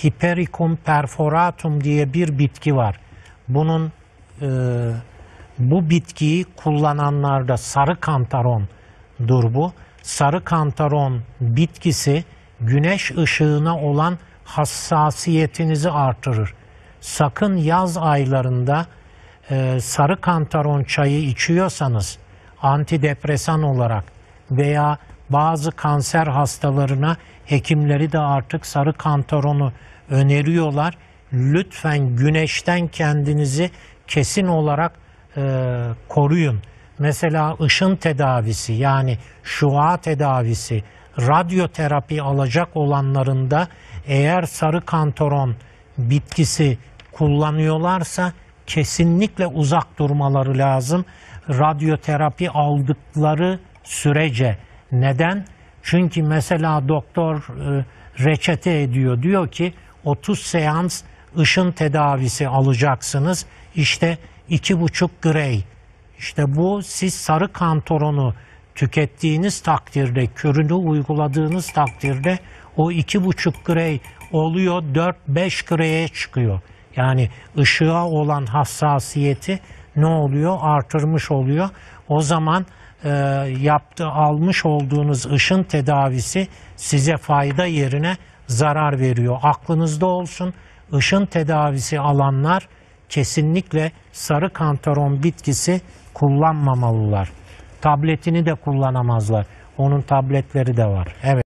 Hipericum perforatum diye bir bitki var. Bu bitkiyi kullananlarda sarı kantarondur bu. Sarı kantaron bitkisi güneş ışığına olan hassasiyetinizi artırır. Sakın yaz aylarında sarı kantaron çayı içiyorsanız antidepresan olarak veya bazı kanser hastalarına hekimleri de artık sarı kantaronu öneriyorlar. Lütfen güneşten kendinizi kesin olarak koruyun. Mesela ışın tedavisi, yani şua tedavisi, radyoterapi alacak olanlarında eğer sarı kantaron bitkisi kullanıyorlarsa kesinlikle uzak durmaları lazım. Radyoterapi aldıkları sürece. Neden? Çünkü mesela doktor reçete ediyor. Diyor ki 30 seans ışın tedavisi alacaksınız. İşte 2,5 Gray. İşte bu, siz sarı kantaronu tükettiğiniz takdirde, kürünü uyguladığınız takdirde o 2,5 Gray oluyor 4-5 Gray'e çıkıyor. Yani ışığa olan hassasiyeti ne oluyor? Artırmış oluyor. O zaman almış olduğunuz ışın tedavisi size fayda yerine zarar veriyor. Aklınızda olsun, ışın tedavisi alanlar kesinlikle sarı kantaron bitkisi kullanmamalılar. Tabletini de kullanamazlar. Onun tabletleri de var. Evet.